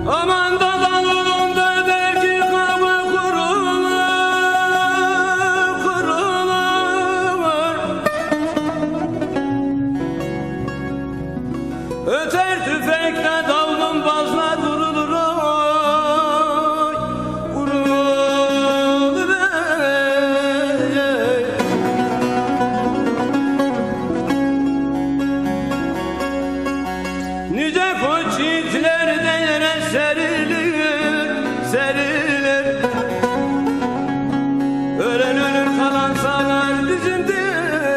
Aman da dalında belki kaba kurulur, kurulur. Öter tüfekle davlumbazlar vurulur, oy, vurulur. Nice koç yiğitler de yere serilir, serilir. Ölen ölür kalan sağlar bizimdir.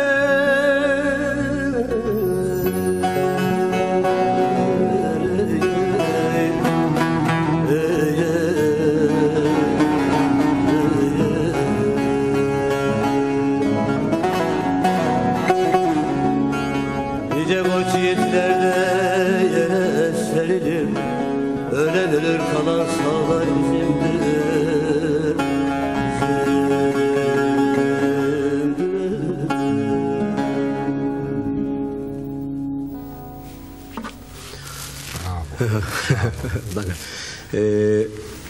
Nice koç yiğitler de yere serilir. Ölen ölür kalan sağlar bizimdir, bizimdir.